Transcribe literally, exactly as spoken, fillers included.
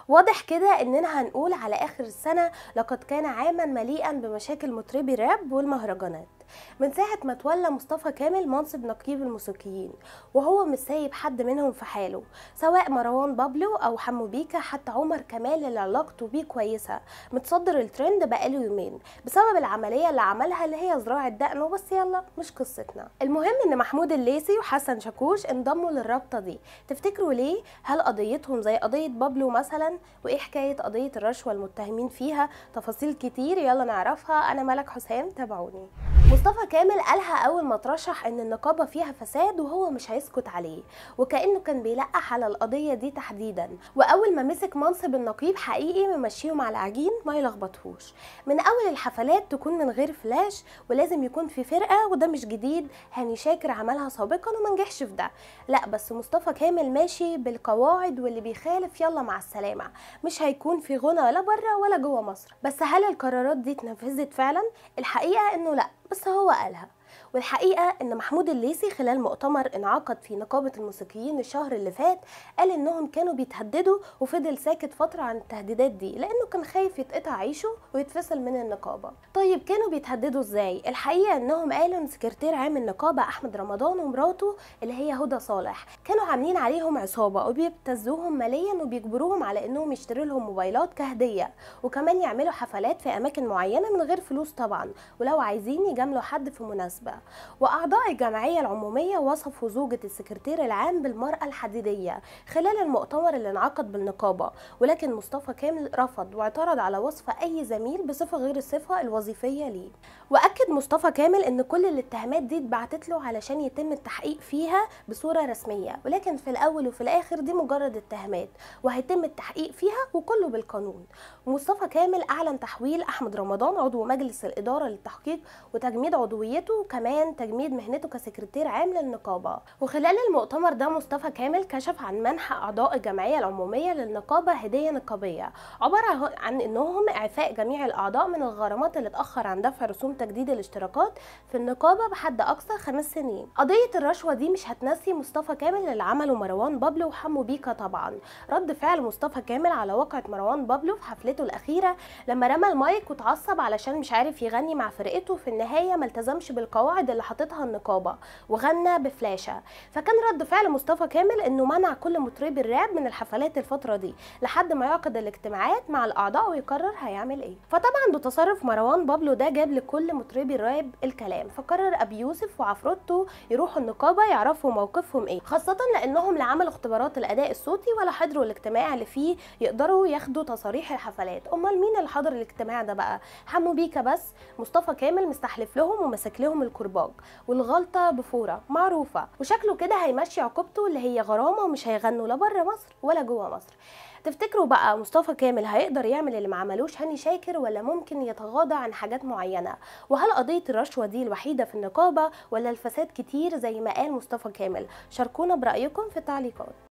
واضح كده اننا هنقول على اخر السنة لقد كان عاما مليئا بمشاكل مطربي الراب والمهرجانات من ساعة ما تولى مصطفى كامل منصب نقيب الموسيقيين، وهو مش سايب حد منهم في حاله، سواء مروان بابلو او حمو بيكا، حتى عمر كمال اللي علاقته بيه كويسة متصدر الترند بقاله يومين بسبب العملية اللي عملها اللي هي زراعة دقنه. بس يلا مش قصتنا. المهم ان محمود الليثي وحسن شاكوش انضموا للرابطة دي. تفتكروا ليه؟ هل قضيتهم زي قضية بابلو مثلا؟ وايه حكاية قضية الرشوة المتهمين فيها؟ تفاصيل كتير يلا نعرفها. انا ملك حسام، تابعوني. مصطفى كامل قالها اول ما ترشح ان النقابه فيها فساد وهو مش هيسكت عليه، وكانه كان بيلقح على القضيه دي تحديدا. واول ما مسك منصب النقيب حقيقي ممشيهم على العجين ما يلخبطهوش. من اول الحفلات تكون من غير فلاش، ولازم يكون في فرقه، وده مش جديد، هاني شاكر عملها سابقا وما نجحش في ده. لا بس مصطفى كامل ماشي بالقواعد، واللي بيخالف يلا مع السلامه. مش هيكون في غنى لا بره ولا جوه مصر. بس هل القرارات دي اتنفذت فعلا؟ الحقيقه انه لا، بس هو قالها. والحقيقه ان محمود الليثي خلال مؤتمر انعقد في نقابه الموسيقيين الشهر اللي فات قال انهم كانوا بيتهددوا، وفضل ساكت فتره عن التهديدات دي لانه كان خايف يتقطع عيشه ويتفصل من النقابه. طيب كانوا بيتهددوا ازاي؟ الحقيقه انهم قالوا ان سكرتير عام النقابه احمد رمضان ومراته اللي هي هدى صالح كانوا عاملين عليهم عصابه وبيبتزوهم ماليا وبيجبروهم على انهم يشتروا لهم موبايلات كهديه، وكمان يعملوا حفلات في اماكن معينه من غير فلوس طبعا، ولو عايزين يجاملوا حد في مناسبه. واعضاء الجمعيه العموميه وصفوا زوجة السكرتير العام بالمراه الحديديه خلال المؤتمر اللي انعقد بالنقابه، ولكن مصطفى كامل رفض واعترض على وصف اي زميل بصفه غير الصفه الوظيفيه ليه. واكد مصطفى كامل ان كل الاتهامات دي اتبعتت له علشان يتم التحقيق فيها بصوره رسميه، ولكن في الاول وفي الاخر دي مجرد اتهامات وهيتم التحقيق فيها وكله بالقانون. ومصطفى كامل اعلن تحويل احمد رمضان عضو مجلس الاداره للتحقيق وتجميد عضويته، وكمان تجميد مهنته كسكرتير عام للنقابه. وخلال المؤتمر ده مصطفى كامل كشف عن منح اعضاء الجمعيه العموميه للنقابه هديه نقابيه عباره عن انهم اعفاء جميع الاعضاء من الغرامات اللي اتاخر عن دفع رسوم تجديد الاشتراكات في النقابه بحد اقصى خمس سنين. قضيه الرشوه دي مش هتنسي مصطفى كامل اللي عمله مروان بابلو وحمو بيكا طبعا. رد فعل مصطفى كامل على واقعه مروان بابلو في حفلته الاخيره لما رمى المايك واتعصب علشان مش عارف يغني مع فرقته، في النهايه ما التزمش بالقواعد اللي حاططها النقابه وغنى بفلاشه. فكان رد فعل مصطفى كامل انه منع كل مطربي الراب من الحفلات الفتره دي لحد ما يعقد الاجتماعات مع الاعضاء ويقرر هيعمل ايه. فطبعا ده تصرف مروان بابلو ده جاب لكل مطربي الراب الكلام، فقرر ابي يوسف وعفروتو يروحوا النقابه يعرفوا موقفهم ايه، خاصه لانهم لا عملوا اختبارات الاداء الصوتي ولا حضروا الاجتماع اللي فيه يقدروا ياخدوا تصاريح الحفلات. امال مين اللي حضر الاجتماع ده بقى؟ حمو بيكا بس. مصطفى كامل مستحلف لهم ومسك لهم الكرباج، والغلطه بفوره معروفه، وشكله كده هيمشي عقوبته اللي هي غرامه، ومش هيغنوا لا بره مصر ولا جوه مصر. تفتكروا بقى مصطفى كامل هيقدر يعمل اللي ما عملوش هاني شاكر، ولا ممكن يتغاضى عن حاجات معينه؟ وهل قضيه الرشوه دي الوحيده في النقابه، ولا الفساد كتير زي ما قال مصطفى كامل؟ شاركونا برايكم في التعليقات.